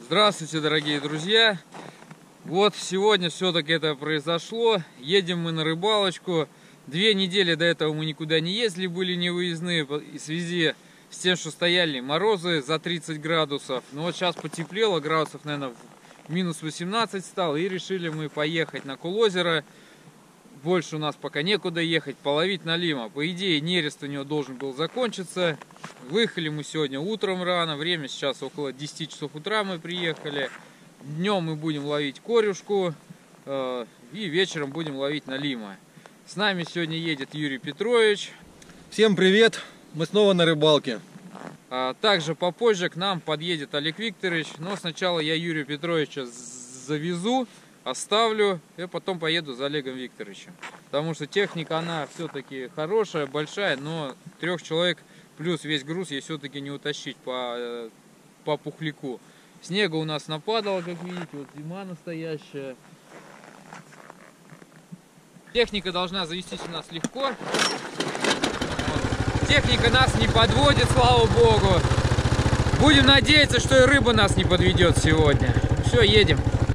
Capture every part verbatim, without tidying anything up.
Здравствуйте, дорогие друзья! Вот сегодня все-таки это произошло. Едем мы на рыбалочку. Две недели до этого мы никуда не ездили, были невыездные в связи с тем, что стояли морозы за тридцать градусов. Но вот сейчас потеплело, градусов, наверное, минус восемнадцать стало. И решили мы поехать на Кулозеро. Больше у нас пока некуда ехать, половить налима. По идее, нерест у него должен был закончиться. Выехали мы сегодня утром рано. Время сейчас около десяти часов утра мы приехали. Днем мы будем ловить корюшку. Э, и вечером будем ловить налима. С нами сегодня едет Юрий Петрович. Всем привет! Мы снова на рыбалке. А также попозже к нам подъедет Олег Викторович. Но сначала я Юрия Петровича завезу. Оставлю, и потом поеду за Олегом Викторовичем. Потому что техника, она все-таки хорошая, большая, но трех человек плюс весь груз ей все-таки не утащить по, по пухляку. Снега у нас нападало, как видите, вот зима настоящая. Техника должна завестись у нас легко. Вот. Техника нас не подводит, слава богу. Будем надеяться, что и рыба нас не подведет сегодня. Все, едем.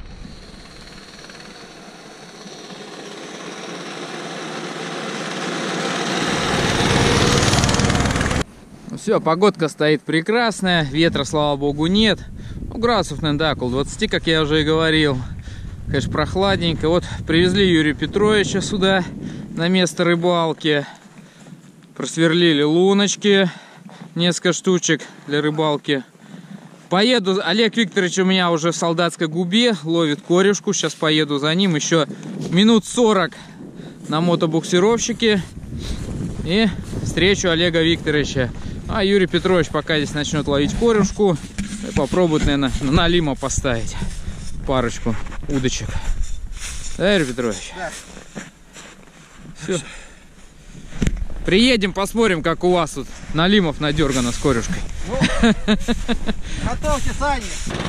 Все, погодка стоит прекрасная, ветра, слава богу, нет. Ну, градусов, наверное, да, около двадцати, как я уже и говорил. Конечно, прохладненько. Вот привезли Юрия Петровича сюда, на место рыбалки. Просверлили луночки, несколько штучек для рыбалки. Поеду, Олег Викторович у меня уже в Солдатской губе, ловит корюшку. Сейчас поеду за ним еще минут сорок на мотобуксировщике. И встречу Олега Викторовича. А Юрий Петрович пока здесь начнет ловить корюшку. Попробует, наверное, на налима поставить парочку удочек. Да, Юрий Петрович? Да. Все. Приедем, посмотрим, как у вас тут налимов надергано с корюшкой. Ну, готовьте сани.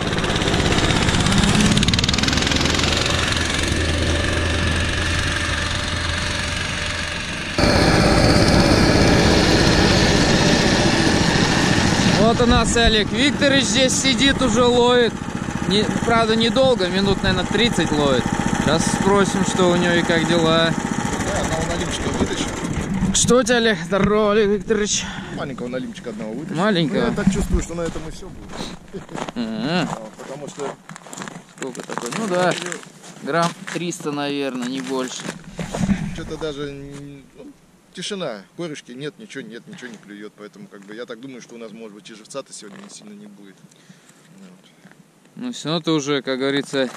Вот у нас и Олег Викторович здесь сидит, уже ловит. Не, правда, недолго, минут, наверное, тридцать ловит. Сейчас спросим, что у него и как дела. Да, одного налимчика вытащил. Что у тебя, Олег? Здорово, Олег Викторович. Маленького налимчика одного вытащил. Маленького? Ну, я так чувствую, что на этом и все будет. А-а-а. Потому что... Сколько такое? Ну да, грамм триста, наверное, не больше. Что-то даже... Ну, тишина, корюшки нет, ничего нет, ничего не клюет, поэтому как бы я так думаю, что у нас, может быть, и живца-то сегодня не сильно не будет. Вот. Ну все равно ты уже, как говорится,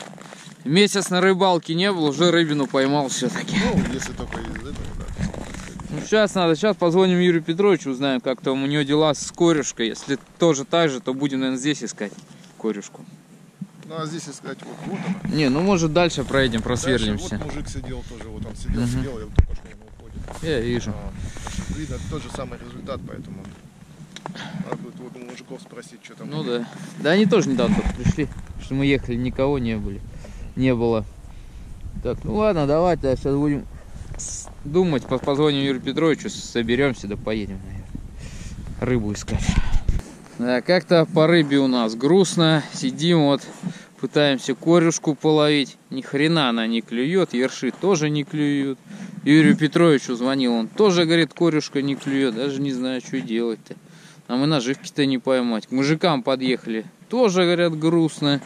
месяц на рыбалке не был, уже рыбину поймал все-таки. Ну, если только из этого, да. Ну сейчас надо, сейчас позвоним Юрию Петровичу, узнаем, как там у него дела с корюшкой. Если тоже так же, то будем, наверное, здесь искать корюшку. Ну а здесь искать, вот, вот она. Не, ну может дальше проедем, просверлимся. Дальше вот мужик сидел тоже, вот он сидел, Угу. сидел, и вот только что он уходит. Я вижу. А, видно, тот же самый результат, поэтому надо будет вот у мужиков спросить, что там. Ну да. Да они тоже недавно только пришли, что мы ехали, никого не были, не было. Так, ну ладно, давайте, сейчас будем думать, позвоним Юрию Петровичу, соберемся, да поедем, наверное, рыбу искать. Да, как-то по рыбе у нас грустно, сидим вот, пытаемся корюшку половить, ни хрена она не клюет, ерши тоже не клюют. Юрию Петровичу звонил, он тоже говорит, корюшка не клюет, даже не знаю, что делать-то. Нам и наживки-то не поймать. К мужикам подъехали, тоже говорят, грустно.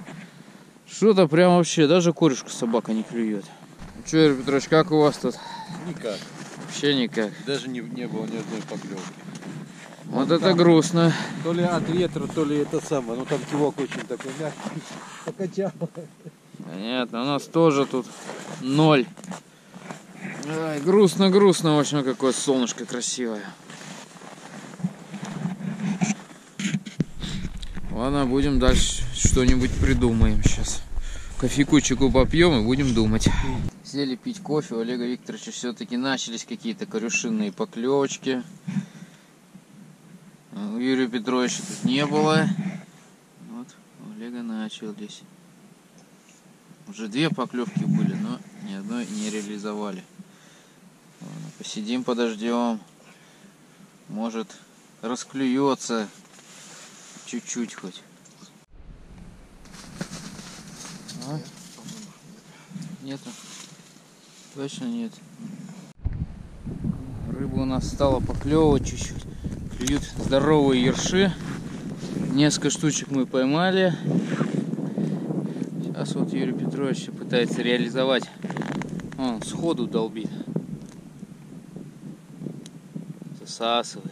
Что-то прям вообще, даже корюшка собака не клюет. Ну что, Юрий Петрович, как у вас тут? Никак. Вообще никак. Даже не, не было ни одной поклевки. Вот Вон это там, грустно. То ли от ветра, то ли это самое. Ну там кивок очень такой мягкий. Покачал. Понятно, у нас тоже тут ноль. Ай, грустно, грустно, в общем, какое солнышко красивое. Ладно, будем дальше что-нибудь придумаем сейчас. Кофейку-чайку попьем и будем думать. Сели пить кофе, у Олега Викторовича все-таки начались какие-то корюшинные поклевочки. У Юрия Петровича тут не было. Вот, у Олега начались. Уже две поклевки были, но ни одной не реализовали. Ладно, посидим, подождем. Может, расклюется чуть-чуть хоть. А? Нету. Точно нет. Рыба у нас стала поклевывать чуть-чуть. Клюют здоровые ерши. Несколько штучек мы поймали. Сейчас вот Юрий Петрович пытается реализовать. Он сходу долбит. Засасывает.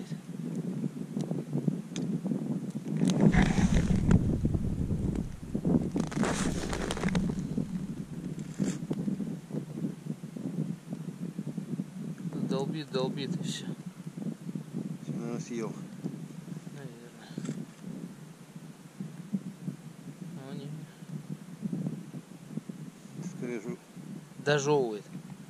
Долбит, долбит и все. Наверное, съел. Наверное. А, не. Скорее же. Дожевывает.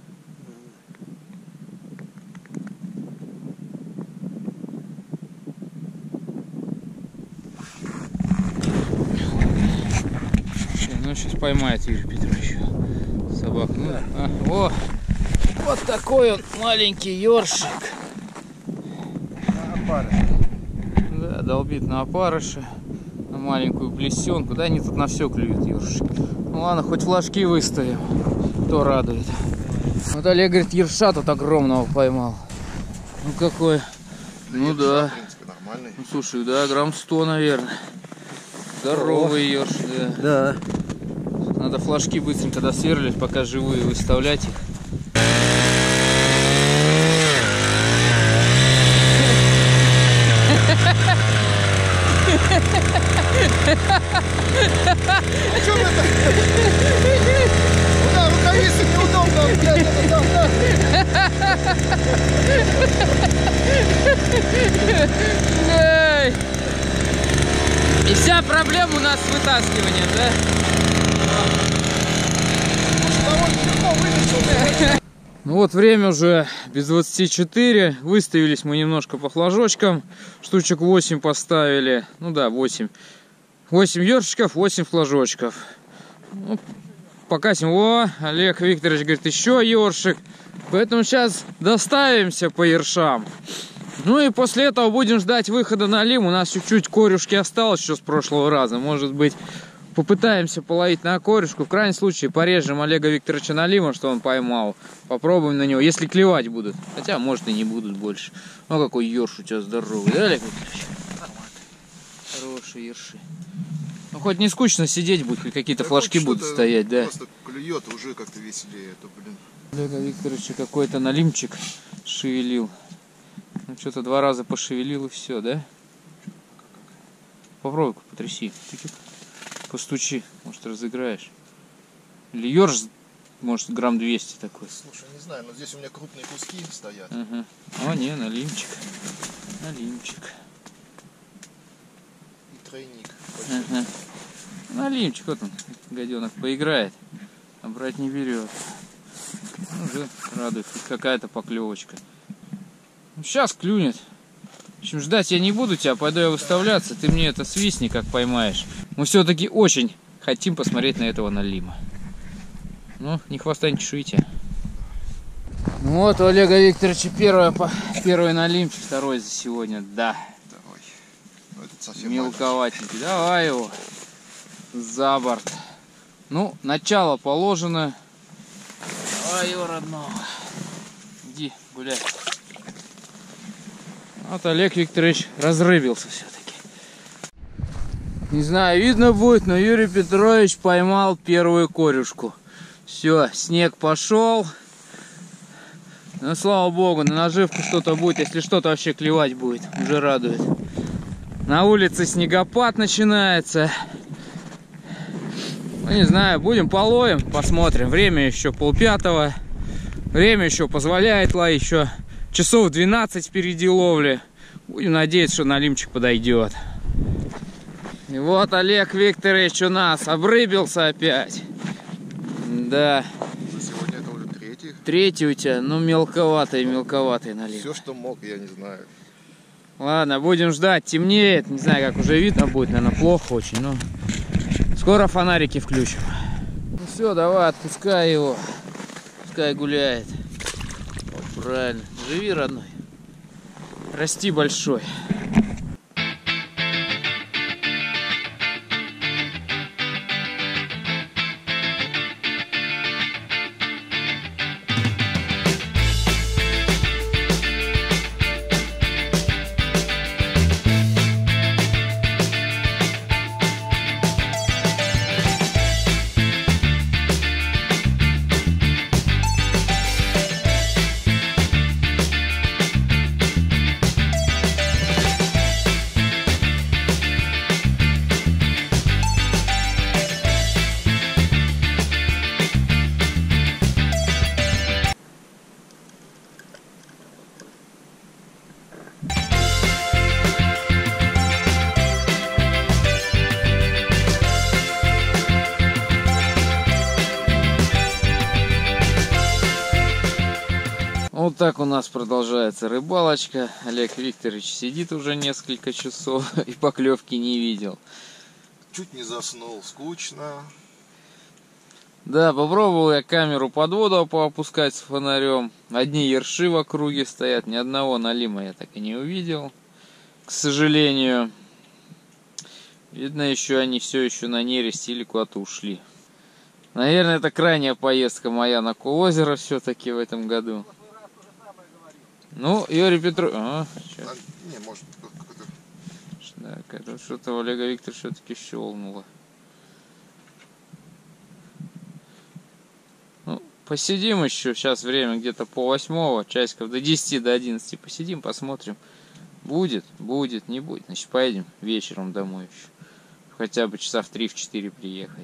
Ну, сейчас поймает Юрий Петрович собак. Ну, а, о, вот такой он маленький ёршик. На опарыше. Да, долбит на опарыше, на маленькую блесенку. Да, они тут на все клюют, ёршик. Ну ладно, хоть флажки выставим, то радует. Вот Олег говорит, ерша тут огромного поймал. Ну какой? Ну да. В принципе, нормальный. Ну слушай, да, грамм сто, наверное. Здоровый ерш, да. Да. Надо флажки быстренько досверлить, пока живые, выставлять их. А чё вы это? Да, рукавицы неудобно, блядь, это там, да. И вся проблема у нас с вытаскиванием, да? Ну вот время уже без двадцати четыре. Выставились мы немножко по флажочкам. Штучек восемь поставили. Ну да, восемь. восемь ёршиков, восемь флажочков. Ну, покасим. О, Олег Викторович говорит, еще ёршик. Поэтому сейчас доставимся по ершам. Ну и после этого будем ждать выхода на лим. У нас чуть-чуть корюшки осталось еще с прошлого раза. Может быть, попытаемся половить на корюшку. В крайнем случае порежем Олега Викторовича на лима, что он поймал. Попробуем на него, если клевать будут. Хотя, может, и не будут больше. Ну, какой ерш у тебя здоровый, да, Олег Викторович? Нормально. Хорошие ерши. Ну, хоть не скучно сидеть будет, хоть какие-то флажки будут стоять, да? Просто клюет уже как-то веселее. То, блин. Олега Викторовича какой-то налимчик шевелил. Ну, что-то два раза пошевелил и все, да? Попробуй-ка, потряси. Постучи, может, разыграешь. Или ёрш, может, грамм двести такой. Слушай, не знаю, но здесь у меня крупные куски стоят. Ага. О, не, налимчик. Налимчик. И тройник. Ага. Налимчик, вот он, гаденок, поиграет, а брать не берет. Уже радует, хоть какая-то поклевочка. Ну, сейчас клюнет. В общем, ждать я не буду тебя, пойду я выставляться. Ты мне это свистни, как поймаешь. Мы все-таки очень хотим посмотреть на этого налима. Ну, ни хвоста, ни чешуйте. Ну вот у Олега Викторовича первый, первый налимчик, второй за сегодня, да. Давай. Ну, этот совсем мелковатенький. Давай его за борт. Ну, начало положено. Давай его, родного. Иди гуляй. Вот Олег Викторович разрыбился все-таки. Не знаю, видно будет, но Юрий Петрович поймал первую корюшку. Все, снег пошел. Ну, слава богу, на наживку что-то будет. Если что-то вообще клевать будет, уже радует. На улице снегопад начинается. Ну, не знаю, будем половим, посмотрим. Время еще полпятого. Время еще позволяет ловить, еще часов двенадцать впереди ловли. Будем надеяться, что налимчик подойдет. И вот Олег Викторович у нас обрыбился опять. Да. Сегодня это уже третий. Третий у тебя, ну мелковатый, мелковатый налим. Все, что мог, я не знаю. Ладно, будем ждать. Темнеет, не знаю, как уже видно будет, наверное, плохо очень, но скоро фонарики включим. Ну все, давай, отпускай его. Пускай гуляет. Вот, правильно. Живи, родной. Расти большой. Вот так у нас продолжается рыбалочка. Олег Викторович сидит уже несколько часов и поклевки не видел. Чуть не заснул, скучно. Да, попробовал я камеру под воду поопускать с фонарем. Одни ерши в округе стоят, ни одного налима я так и не увидел, к сожалению. Видно, еще они все еще на нересте или куда-то ушли. Наверное, это крайняя поездка моя на Кулозеро все-таки в этом году. Ну, Юрий Петрович... А, а, не, может, какой-то... Да, что-то у Олега Викторовича все-таки щелкнуло. Ну, посидим еще. Сейчас время где-то пол восьмого, часиков до десяти, до одиннадцати. Посидим, посмотрим. Будет, будет, не будет. Значит, поедем вечером домой еще. Хотя бы часа в три, в четыре приехать.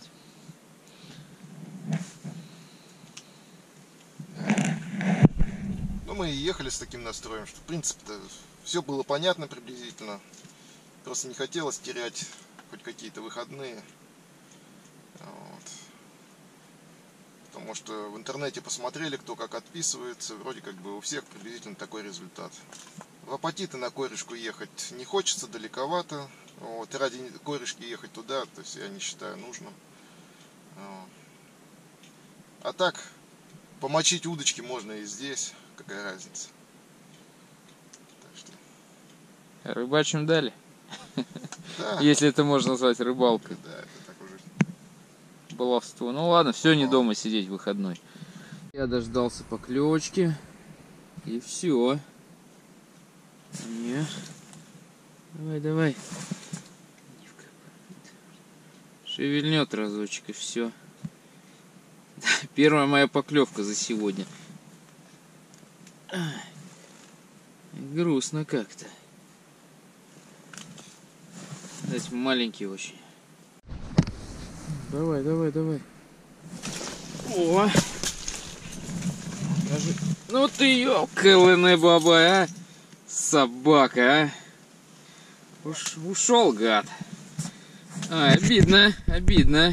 Ну, мы и ехали с таким настроем, что в принципе-то все было понятно приблизительно. Просто не хотелось терять хоть какие-то выходные. Вот. Потому что в интернете посмотрели, кто как отписывается. Вроде как бы у всех приблизительно такой результат. В Апатиты на корешку ехать не хочется, далековато. Вот. И ради корешки ехать туда, то есть я не считаю нужным. Вот. А так, помочить удочки можно и здесь. Какая разница? Так что... Рыбачим дали. Да. Если это можно назвать рыбалкой. Да, это так уже. Баловство. Ну ладно, все, не дома сидеть в выходной. Я дождался поклевочки. И все. Не. Давай, давай. Шевельнет разочек и все. Первая моя поклевка за сегодня. Грустно как-то. Кстати, маленький очень. Давай, давай, давай. О! Даже... Ну ты ёлка-лыны, баба, а! Собака, а! Уж ушел, гад. А, обидно, обидно.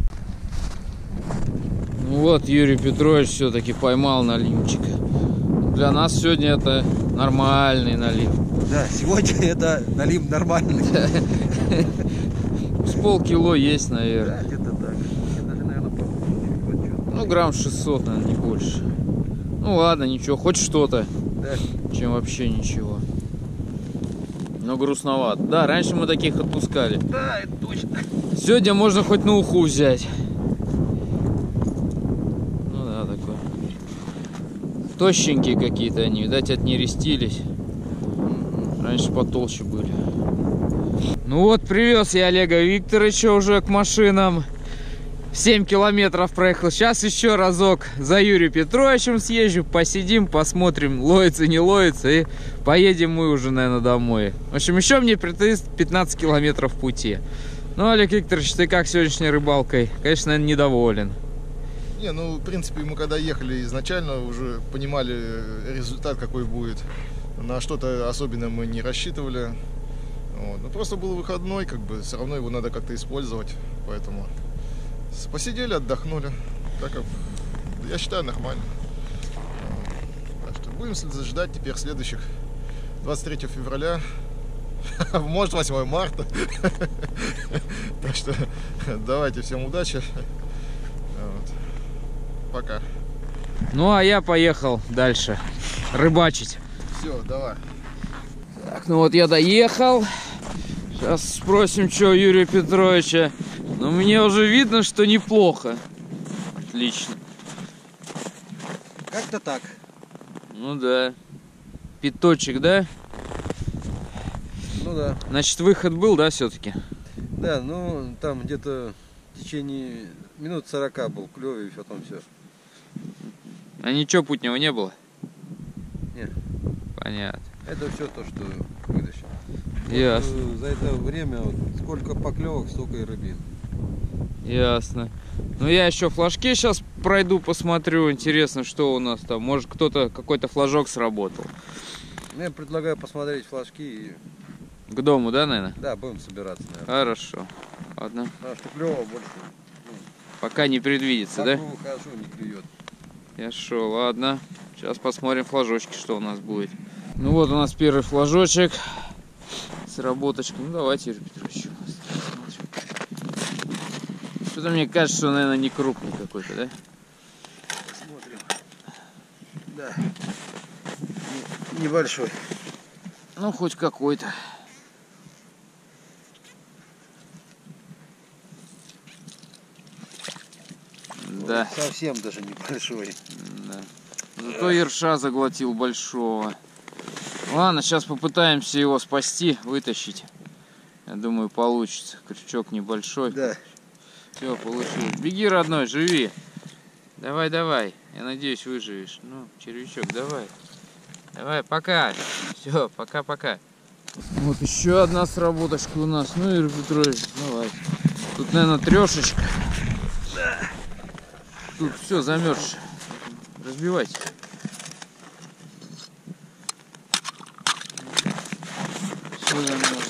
Ну вот, Юрий Петрович все-таки поймал налимчика. Для нас сегодня это нормальный налим. Да, сегодня это налим нормальный. С полкило есть, наверное. Да, где-то так. Даже, наверное, побольше. Ну, грамм шестьсот, наверное, не больше. Ну ладно, ничего, хоть что-то, Да. чем вообще ничего. Но грустновато. Да, раньше мы таких отпускали. Да, это точно. Сегодня можно хоть на уху взять. Ну да, такой. Тощенькие какие-то они, видать, отнерестились. Раньше потолще были. Ну вот, привез я Олега Викторовича уже к машинам. семь километров проехал. Сейчас еще разок за Юрием Петровичем съезжу. Посидим, посмотрим, ловится, не ловится. И поедем мы уже, наверное, домой. В общем, еще мне предстоит пятнадцать километров пути. Ну, Олег Викторович, ты как сегодняшней рыбалкой? Конечно, наверное, недоволен. Не, ну, в принципе, мы когда ехали изначально, уже понимали результат какой будет. На что-то особенно мы не рассчитывали. Вот. Ну, просто был выходной, как бы, все равно его надо как-то использовать. Поэтому посидели, отдохнули. Так как, я считаю, нормально. Так что будем ждать теперь следующих двадцать третьего февраля. Может, восьмого марта. Так что давайте, всем удачи. Пока. Ну, а я поехал дальше рыбачить. Все, давай. Так, ну вот я доехал. Сейчас спросим, что Юрия Петровича. Но мне уже видно, что неплохо. Отлично. Как-то так. Ну да. Пяточек, да? Ну да. Значит, выход был, да, все-таки? Да, ну там где-то в течение минут сорока был клёв, и потом все. А ничего путнего не было? Нет. Понятно. Это все то, что вытащил. Ясно. Вот, э, за это время вот, сколько поклевок, столько и рыбин. Ясно. Ну я еще флажки сейчас пройду, посмотрю. Интересно, что у нас там. Может, кто-то, какой-то флажок сработал. Ну, я предлагаю посмотреть флажки и... К дому, да, наверное? Да, будем собираться, наверное. Хорошо. Ладно. Потому что клёва больше. Ну, Пока не предвидится, да? хорошо не клюет. Хорошо, ладно. Сейчас посмотрим флажочки, что у нас будет. Ну вот у нас первый флажочек с работочкой. Ну давайте, Юрий Петрович. Что-то мне кажется, что, наверное, не крупный какой-то, да? Смотрим. Да. Небольшой. Ну, хоть какой-то. Да. Совсем даже небольшой. Да. Зато ерша заглотил большого. Ладно, сейчас попытаемся его спасти, вытащить. Я думаю, получится. Крючок небольшой. Да. Все, получилось. Беги, родной, живи. Давай, давай. Я надеюсь, выживешь. Ну, червячок, давай. Давай, пока. Все, пока-пока. Вот еще одна сработочка у нас. Ну, Юрий Петрович, давай. Тут, наверное, трешечка. Да. Тут все замерзшее. Разбивайте. Все замерзло.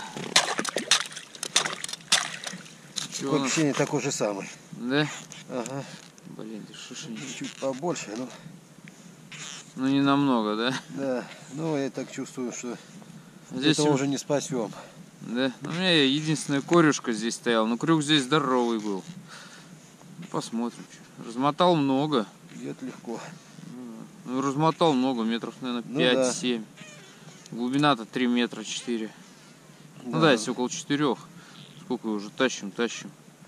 Такое ощущение такой же самый. Да? Ага. Блин, ты шишенький. Чуть побольше, ну. Ну не намного, да? Да. Ну я так чувствую, что здесь этого уже не спасем. Да. Ну, у меня единственная корюшка здесь стояла, но крюк здесь здоровый был. Посмотрим. Размотал много. Идет легко. Ну, размотал много, метров, наверное, ну, пять-семь. Да. Глубина-то три метра четыре. Да. Ну да, если около четырех. Сколько уже тащим, тащим.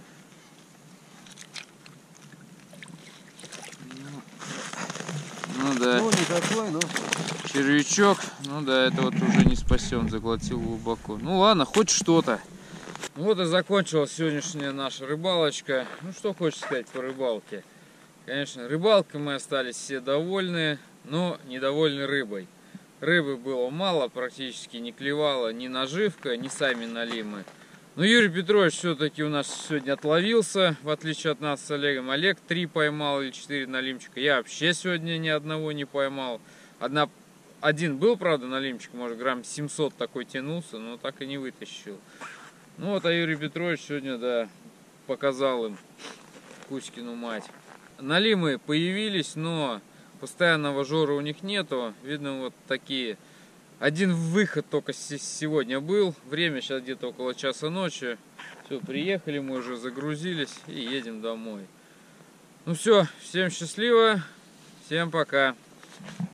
Ну да. Ну никакой, ну. Червячок. Ну да, это вот уже не спасем, заглотил глубоко. Ну ладно, хоть что-то. Вот и закончилась сегодняшняя наша рыбалочка. Ну что хочешь сказать по рыбалке. Конечно, рыбалкой мы остались все довольны, но недовольны рыбой. Рыбы было мало, практически не клевала ни наживка, ни сами налимы. Но Юрий Петрович все-таки у нас сегодня отловился, в отличие от нас с Олегом. Олег три поймал или четыре налимчика. Я вообще сегодня ни одного не поймал. Одна, один был, правда, налимчик, может грамм семьсот такой тянулся, но так и не вытащил. Ну вот, а Юрий Петрович сегодня, да, показал им Кузькину мать. Налимы появились, но постоянного жора у них нету. Видно, вот такие. Один выход только сегодня был. Время сейчас где-то около часа ночи. Все, приехали, мы уже загрузились и едем домой. Ну все, всем счастливо, всем пока.